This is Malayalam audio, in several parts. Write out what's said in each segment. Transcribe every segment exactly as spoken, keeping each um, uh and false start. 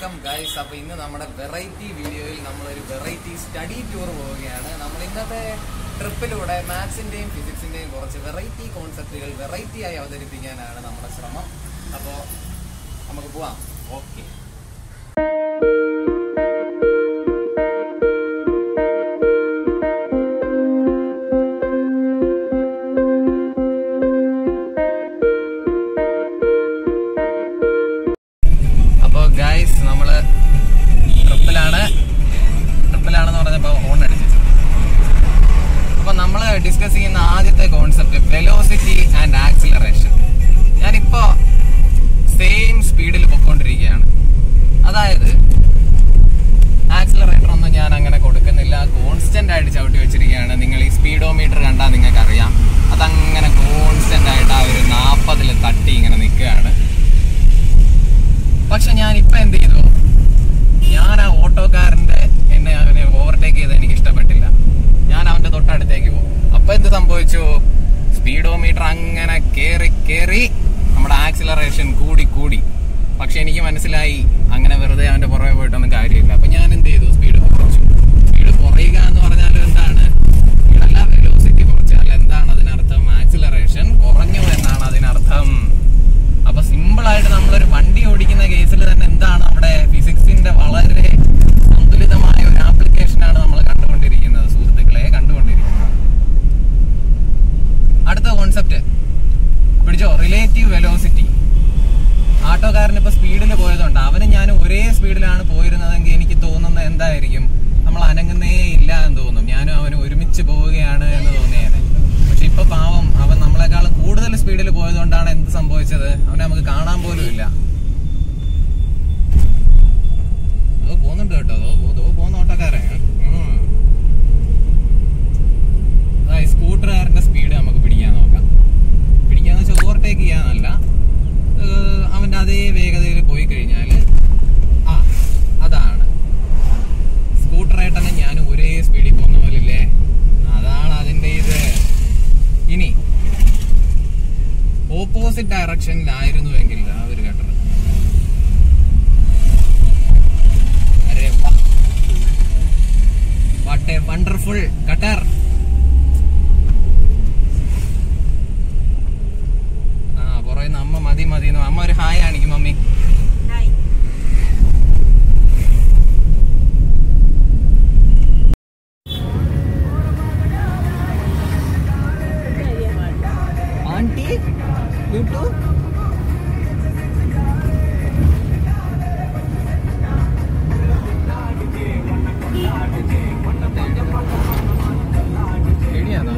Welcome guys. അപ്പോൾ ഇന്ന് നമ്മുടെ വെറൈറ്റി വീഡിയോയിൽ നമ്മളൊരു വെറൈറ്റി സ്റ്റഡി ടൂർ പോവുകയാണ്. നമ്മൾ ഇന്നത്തെ ട്രിപ്പിലൂടെ മാത്സിന്റെയും ഫിസിക്സിന്റെയും കുറച്ച് വെറൈറ്റി കോൺസെപ്റ്റുകൾ വെറൈറ്റി ആയി അവതരിപ്പിക്കാനാണ് നമ്മുടെ ശ്രമം. അപ്പോൾ നമുക്ക് പോവാം. ഓക്കെ. ഗൈസ് നമ്മള് ട്രിപ്പിലാണ് ട്രിപ്പിലാണെന്ന് പറഞ്ഞപ്പോ ഹോൺ അടിച്ചു. അപ്പൊ നമ്മള് ഡിസ്കസ് ചെയ്യുന്ന ആദ്യത്തെ കോൺസെപ്റ്റ് വെലോസിറ്റി ആൻഡ് ആക്സിലറേഷൻ. ഞാനിപ്പോ സെയിം സ്പീഡിൽ പൊയ്ക്കൊണ്ടിരിക്കുകയാണ്. അതായത് ആക്സിലറേറ്റർ ഒന്നും ഞാൻ അങ്ങനെ കൊടുക്കുന്നില്ല, കോൺസ്റ്റന്റ് ആയിട്ട് ചവിട്ടി വെച്ചിരിക്കുകയാണ്. നിങ്ങൾ ഈ സ്പീഡോമീറ്റർ കണ്ടാൽ നിങ്ങൾക്ക് അറിയാം, അതങ്ങനെ കോൺസ്റ്റന്റ് ആയിട്ട് ആ ഒരു നാപ്പതില് തട്ടി ഇങ്ങനെ നിൽക്കുകയാണ്. പക്ഷെ ഞാൻ ഇപ്പൊ എന്ത് ചെയ്തു, ഞാൻ ആ ഓട്ടോക്കാരന്റെ എന്നെ അവനെ ഓവർടേക്ക് ചെയ്ത് എനിക്ക് ഇഷ്ടപ്പെട്ടില്ല. ഞാൻ അവന്റെ തൊട്ടടുത്തേക്ക് പോകും. അപ്പൊ എന്ത് സംഭവിച്ചു, സ്പീഡോമീറ്റർ അങ്ങനെ കേറി കേറി നമ്മുടെ ആക്സിലറേഷൻ കൂടി കൂടി. പക്ഷെ എനിക്ക് മനസ്സിലായി അങ്ങനെ വെറുതെ അവന്റെ പുറകെ പോയിട്ടൊന്നും കാര്യമില്ല. അപ്പൊ ഞാൻ എന്ത് ചെയ്തു, സ്പീഡ് കുറച്ചു. സ്പീഡ് കുറയുക എന്ന് പറഞ്ഞാൽ എന്താണ്, സ്പീഡല്ല വെലോസിറ്റി കുറച്ചാൽ എന്താണ് അതിനർത്ഥം, ആക്സിലറേഷൻ കുറഞ്ഞു എന്നാണ് അതിനർത്ഥം. അപ്പൊ സിമ്പിൾ ആയിട്ട് നമ്മളൊരു വണ്ടി ഓടിക്കുന്ന കേസിൽ തന്നെ എന്താണ് അവിടെ ഫിസിക്സിന്റെ വളരെ സന്തുലിതമായ ഒരു ആപ്ലിക്കേഷനാണ് നമ്മൾ കണ്ടുകൊണ്ടിരിക്കുന്നത്, സുഹൃത്തുക്കളെ കണ്ടുകൊണ്ടിരിക്കുന്നത്. അടുത്ത കോൺസെപ്റ്റ് പിടിച്ചോ, റിലേറ്റീവ് വെലോസിറ്റി. ആട്ടോക്കാരൻ ഇപ്പൊ സ്പീഡിൽ പോയതുകൊണ്ട് അവന് ഞാൻ ഒരേ സ്പീഡിലാണ് പോയിരുന്നതെങ്കിൽ എനിക്ക് തോന്നുന്നത് എന്തായിരിക്കും, നമ്മൾ അനങ്ങുന്നേ ഇല്ല എന്ന് തോന്നും. ഞാനും അവനും ഒരുമിച്ച് പോവുകയാണ് എന്ന് തോന്നിയേനെ. പക്ഷെ ഇപ്പൊ പാവം അവൻ നമ്മളെക്കാൾ കൂടുതൽ സ്പീഡിൽ പോയതുകൊണ്ടാണ് എന്ത് സംഭവിച്ചത്, അവനെ നമുക്ക് കാണാൻ പോലും ഇല്ല. അതോ പോകുന്നുണ്ട് കേട്ടോ, അതോ പോകുന്ന ഓട്ടോക്കാരൻ. അതായത് സ്കൂട്ടറുകാരന്റെ സ്പീഡ് നമുക്ക് പിടിക്കാൻ നോക്കാം. പിടിക്കാന്ന് വെച്ചാൽ ഓവർടേക്ക് ചെയ്യാനല്ല, അവന്റെ അതേ വേഗതയിൽ പോയി കഴിഞ്ഞാല് ആ അതാണ് സ്കൂട്ടറായിട്ടന്നെ ഞാനും ഒരേ സ്പീഡിൽ പോകുന്ന പോലില്ലേ, അതാണ് അതിന്റെ ഇത്. ഇനി ഓപ്പോസിറ്റ് ഡയറക്ഷനിലായിരുന്നുവെങ്കിൽ ആ ഒരു കട്ടർ, അരെ വാട്ട് എ വണ്ടർഫുൾ കട്ടർ. ആ പറയുന്ന അമ്മ മതി മതി. അമ്മ ഒരു ഹായ് കാണിക്കും. മമ്മി ആന്റി യൂട്യൂബ് ശരിയാണോ?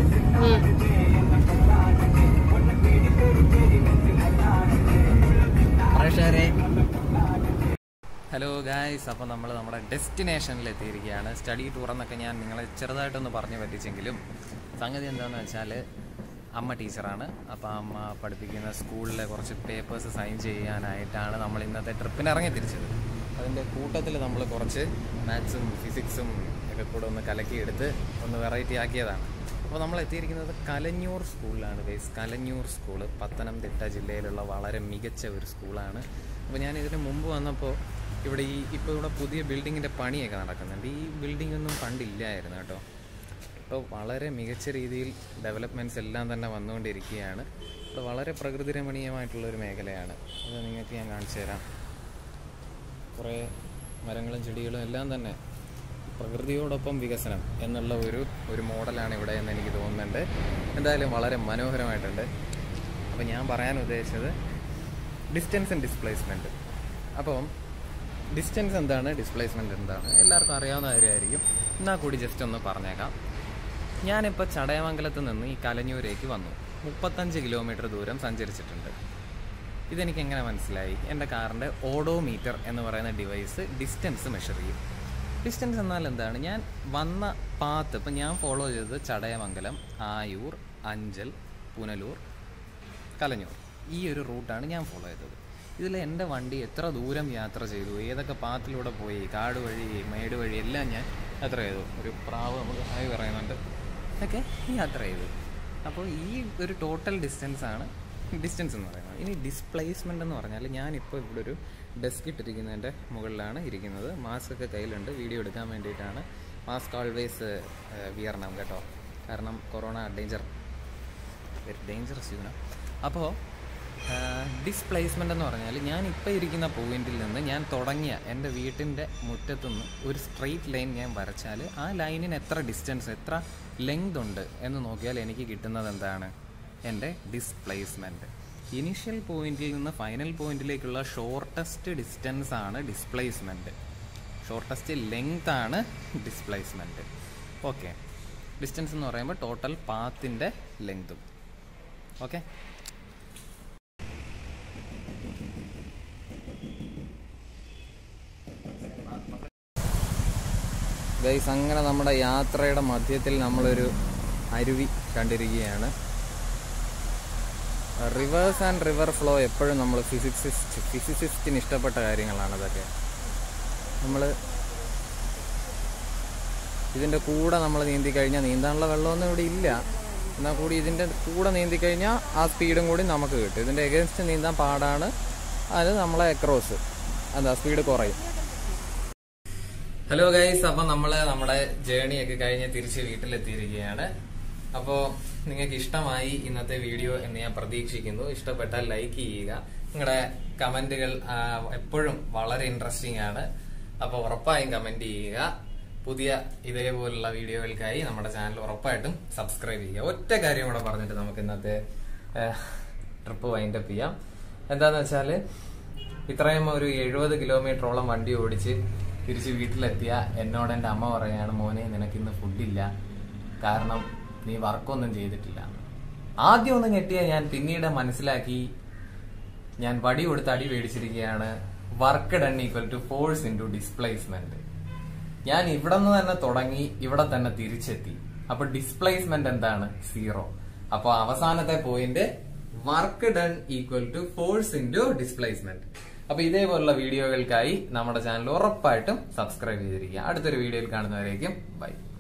ഹലോ ഗായ്സ്, അപ്പോൾ നമ്മൾ നമ്മുടെ ഡെസ്റ്റിനേഷനിൽ എത്തിയിരിക്കുകയാണ്. സ്റ്റഡി ടൂർ എന്നൊക്കെ ഞാൻ നിങ്ങളെ ചെറുതായിട്ടൊന്ന് പറഞ്ഞു പറ്റിച്ചെങ്കിലും സംഗതി എന്താണെന്ന് വെച്ചാൽ, അമ്മ ടീച്ചറാണ്. അപ്പോൾ അമ്മ പഠിപ്പിക്കുന്ന സ്കൂളിലെ കുറച്ച് പേപ്പേഴ്സ് സൈൻ ചെയ്യാനായിട്ടാണ് നമ്മൾ ഇന്നത്തെ ട്രിപ്പിന് ഇറങ്ങി തിരിച്ചത്. അതിൻ്റെ കൂട്ടത്തിൽ നമ്മൾ കുറച്ച് മാത്സും ഫിസിക്സും ഒക്കെ കൂടെ ഒന്ന് കലക്കിയെടുത്ത് ഒന്ന് വെറൈറ്റി ആക്കിയതാണ്. അപ്പോൾ നമ്മൾ എത്തിയിരിക്കുന്നത് കലഞ്ഞൂർ സ്കൂളിലാണ്. ഗൈസ്, കലഞ്ഞൂർ സ്കൂള് പത്തനംതിട്ട ജില്ലയിലുള്ള വളരെ മികച്ച ഒരു സ്കൂളാണ്. അപ്പോൾ ഞാൻ ഇതിന് മുമ്പ് വന്നപ്പോൾ ഇവിടെ ഈ ഇപ്പോൾ ഇവിടെ പുതിയ ബിൽഡിങ്ങിൻ്റെ പണിയൊക്കെ നടക്കുന്നുണ്ട്. ഈ ബിൽഡിംഗ് ഒന്നും പണ്ടില്ലായിരുന്നു കേട്ടോ. ഇപ്പോൾ വളരെ മികച്ച രീതിയിൽ ഡെവലപ്മെൻറ്റ്സ് എല്ലാം തന്നെ വന്നുകൊണ്ടിരിക്കുകയാണ്. ഇത് വളരെ പ്രകൃതി രമണീയമായിട്ടുള്ളൊരു മേഖലയാണ്. അത് നിങ്ങൾക്ക് ഞാൻ കാണിച്ചു തരാം. കുറേ മരങ്ങളും ചെടികളും എല്ലാം തന്നെ പ്രകൃതിയോടൊപ്പം വികസനം എന്നുള്ള ഒരു ഒരു മോഡലാണ് ഇവിടെ എന്ന് എനിക്ക് തോന്നുന്നുണ്ട്. എന്തായാലും വളരെ മനോഹരമായിട്ടുണ്ട്. അപ്പോൾ ഞാൻ പറയാൻ ഉദ്ദേശിച്ചത് ഡിസ്റ്റൻസ് ആൻഡ് ഡിസ്പ്ലേസ്മെൻറ്റ്. അപ്പം ഡിസ്റ്റൻസ് എന്താണ്, ഡിസ്പ്ലേസ്മെൻറ്റ് എന്താണ് എല്ലാവർക്കും അറിയാവുന്ന കാര്യമായിരിക്കും. എന്നാൽ കൂടി ജസ്റ്റ് ഒന്ന് പറഞ്ഞേക്കാം. ഞാനിപ്പോൾ ചടയമംഗലത്ത് നിന്ന് ഈ കലഞ്ഞൂരേക്ക് വന്നു. മുപ്പത്തഞ്ച് കിലോമീറ്റർ ദൂരം സഞ്ചരിച്ചിട്ടുണ്ട്. ഇതെനിക്ക് എങ്ങനെ മനസ്സിലായി, എൻ്റെ കാറിൻ്റെ ഓഡോമീറ്റർ എന്ന് പറയുന്ന ഡിവൈസ് ഡിസ്റ്റൻസ് മെഷർ ചെയ്യും. ഡിസ്റ്റൻസ് എന്നാൽ എന്താണ്, ഞാൻ വന്ന പാത്ത് ഇപ്പം ഞാൻ ഫോളോ ചെയ്തത് ചടയമംഗലം, ആയൂർ, അഞ്ചൽ, പുനലൂർ, കലഞ്ഞൂർ, ഈ ഒരു റൂട്ടാണ് ഞാൻ ഫോളോ ചെയ്തത്. ഇതിൽ എൻ്റെ വണ്ടി എത്ര ദൂരം യാത്ര ചെയ്തു, ഏതൊക്കെ പാത്തിലൂടെ പോയി, കാട് വഴി, മേട് വഴി എല്ലാം ഞാൻ യാത്ര ചെയ്തു. ഒരു പ്രാവ് നമുക്ക് ഹായ് പറയുന്നുണ്ട്, ഒക്കെ യാത്ര ചെയ്തു. അപ്പോൾ ഈ ഒരു ടോട്ടൽ ഡിസ്റ്റൻസാണ് ഡിസ്റ്റൻസ് എന്ന് പറയുന്നത്. ഇനി ഡിസ്പ്ലേസ്മെൻ്റ് എന്ന് പറഞ്ഞാൽ ഞാനിപ്പോൾ ഇവിടെ ഒരു ഡെസ്ക് ഇട്ടിരിക്കുന്നതിൻ്റെ മുകളിലാണ് ഇരിക്കുന്നത്. മാസ്ക് ഒക്കെ കയ്യിലുണ്ട്, വീഡിയോ എടുക്കാൻ വേണ്ടിയിട്ടാണ്. മാസ്ക് ഓൾവേസ് വിയർണം കേട്ടോ, കാരണം കൊറോണ ഡേഞ്ചർ വെരി ഡേഞ്ചറസ് യൂണ. അപ്പോൾ ഡിസ്പ്ലേസ്മെൻ്റ് എന്ന് പറഞ്ഞാൽ ഞാൻ ഇപ്പോൾ ഇരിക്കുന്ന പോയിന്റിൽ നിന്ന് ഞാൻ തുടങ്ങിയ എൻ്റെ വീട്ടിൻ്റെ മുറ്റത്തുനിന്ന് ഒരു സ്ട്രെയിറ്റ് ലൈൻ ഞാൻ വരച്ചാൽ ആ ലൈനിന് എത്ര ഡിസ്റ്റൻസ്, എത്ര ലെങ്ത് ഉണ്ട് എന്ന് നോക്കിയാൽ എനിക്ക് കിട്ടുന്നത് എന്താണ്? എൻ്റെ ഡിസ്പ്ലേസ്മെൻറ്റ്. ഇനിഷ്യൽ പോയിന്റിൽ നിന്ന് ഫൈനൽ പോയിന്റിലേക്കുള്ള ഷോർട്ടസ്റ്റ് ഡിസ്റ്റൻസ് ആണ് ഡിസ്പ്ലേസ്മെൻറ്റ്, ഷോർട്ടസ്റ്റ് ലെങ്ത് ആണ് ഡിസ്പ്ലേസ്മെൻറ്റ്. ഓക്കെ, ഡിസ്റ്റൻസ് എന്ന് പറയുമ്പോൾ ടോട്ടൽ പാത്തിൻ്റെ ലെങ്തും. ഓക്കെ, ഗൈസ്, അങ്ങനെ നമ്മുടെ യാത്രയുടെ മധ്യത്തിൽ നമ്മളൊരു അരുവി കണ്ടിരിക്കുകയാണ്. റിവേഴ്സ് ആൻഡ് റിവർ ഫ്ലോ എപ്പോഴും നമ്മൾ ഫിസിക്സിസ്റ്റ് ഫിസിസിസ്റ്റിന് ഇഷ്ടപ്പെട്ട കാര്യങ്ങളാണ് അതൊക്കെ. നമ്മൾ ഇതിൻ്റെ കൂടെ നമ്മൾ നീന്തി കഴിഞ്ഞാൽ, നീന്താനുള്ള വെള്ളമൊന്നും ഇവിടെ ഇല്ല, എന്നാൽ കൂടി ഇതിൻ്റെ കൂടെ നീന്തി കഴിഞ്ഞാൽ ആ സ്പീഡും കൂടി നമുക്ക് കിട്ടും. ഇതിൻ്റെ എഗൻസ്റ്റ് നീന്താൻ പാടാണ്, അത് നമ്മളെ അക്രോസ് എന്താ സ്പീഡ് കുറയും. ഹലോ ഗൈസ്, അപ്പം നമ്മൾ നമ്മുടെ ജേണിയൊക്കെ കഴിഞ്ഞ് തിരിച്ച് വീട്ടിലെത്തിയിരിക്കുകയാണ്. അപ്പോൾ നിങ്ങൾക്ക് ഇഷ്ടമായി ഇന്നത്തെ വീഡിയോ എന്ന് ഞാൻ പ്രതീക്ഷിക്കുന്നു. ഇഷ്ടപ്പെട്ടാൽ ലൈക്ക് ചെയ്യുക. നിങ്ങളുടെ കമന്റുകൾ എപ്പോഴും വളരെ ഇൻട്രസ്റ്റിംഗ് ആണ്. അപ്പോൾ ഉറപ്പായും കമന്റ് ചെയ്യുക. പുതിയ ഇതേപോലുള്ള വീഡിയോകൾക്കായി നമ്മുടെ ചാനൽ ഉറപ്പായിട്ടും സബ്സ്ക്രൈബ് ചെയ്യുക. ഒറ്റ കാര്യം കൂടെ പറഞ്ഞിട്ട് നമുക്ക് ഇന്നത്തെ ട്രിപ്പ് വൈൻഡപ്പ് ചെയ്യാം. എന്താന്ന് വെച്ചാൽ, ഇത്രയും ഒരു എഴുപത് കിലോമീറ്ററോളം വണ്ടി ഓടിച്ച് തിരിച്ച് വീട്ടിലെത്തിയ എന്നോട് എൻ്റെ അമ്മ പറയാണ്, മോനെ നിനക്കിന്ന് ഫുഡില്ല, കാരണം നീ വർക്കൊന്നും ചെയ്തിട്ടില്ല. ആദ്യം ഒന്നും ഞെട്ടിയ ഞാൻ, പിന്നീട് മനസ്സിലാക്കി ഞാൻ വടി കൊടുത്ത് അടി മേടിച്ചിരിക്കുകയാണ്. Work done equal to force into displacement. ഞാൻ ഇവിടെ നിന്ന് തന്നെ തുടങ്ങി ഇവിടെ തന്നെ തിരിച്ചെത്തി. അപ്പൊ ഡിസ്പ്ലേസ്മെന്റ് എന്താണ്? സീറോ. അപ്പൊ അവസാനത്തെ point work done equal to force into displacement. അപ്പൊ ഇതേപോലുള്ള വീഡിയോകൾക്കായി നമ്മുടെ ചാനൽ ഉറപ്പായിട്ടും സബ്സ്ക്രൈബ് ചെയ്തിരിക്കുക. അടുത്തൊരു വീഡിയോയിൽ കാണുന്നവരേക്കും ബൈ.